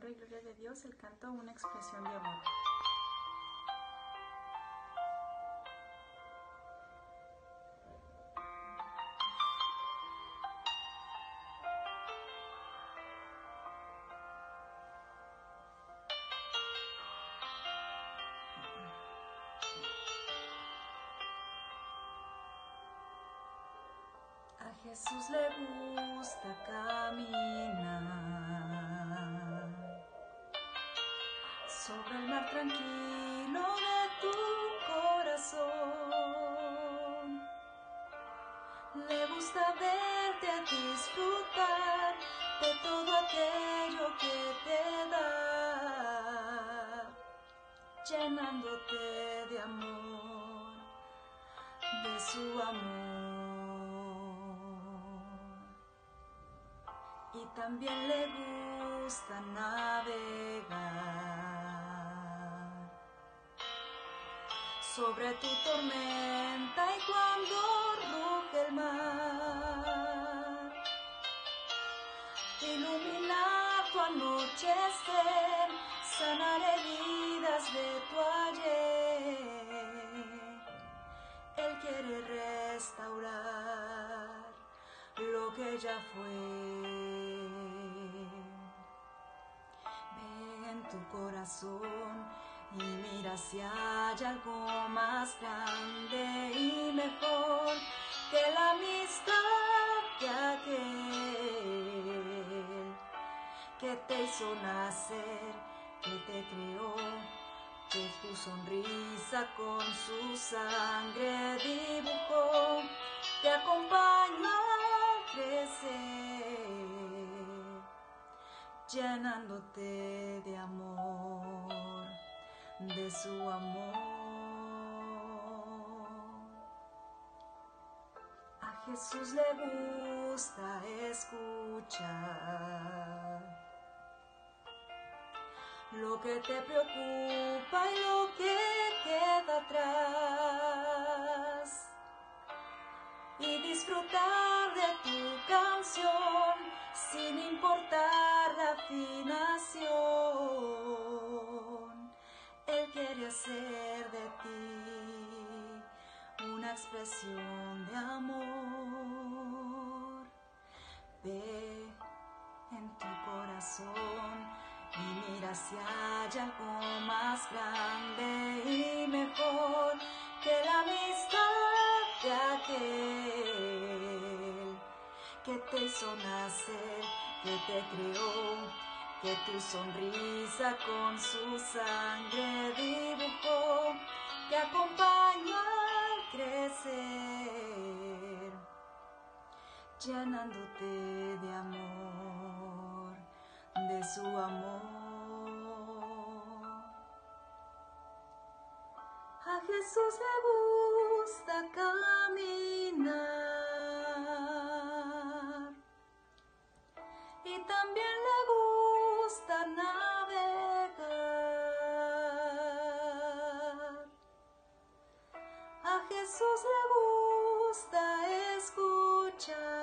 honra y gloria de Dios, el canto una expresión de amor. A Jesús le gusta caminar sobre el mar tranquilo de tu corazón. Le gusta verte disfrutar de todo aquello que te da, llenándote de amor, de su amor. Y también le gusta navegar sobre tu tormenta y cuando ruge el mar, iluminar tu anochecer, sanar heridas de tu ayer. Él quiere restaurar lo que ya fue. Ve en tu corazón y mira si hay algo más grande y mejor que la amistad de aquel que te hizo nacer, que te creó, que tu sonrisa con su sangre dibujó, te acompaña a crecer, llenándote de amor, de su amor. A Jesús le gusta escuchar lo que te preocupa y lo que queda atrás, y disfrutar de tu canción sin importar la afinación. Él quiere hacer de ti una expresión de amor. Ve en tu corazón y mira si hay algo más grande y mejor que la amistad de aquel que te hizo nacer, que te creó, que tu sonrisa con su sangre dibujó, te acompaña al crecer, llenándote de amor, de su amor. A Jesús le gusta caminar y también le gusta navegar. A Jesús le gusta escuchar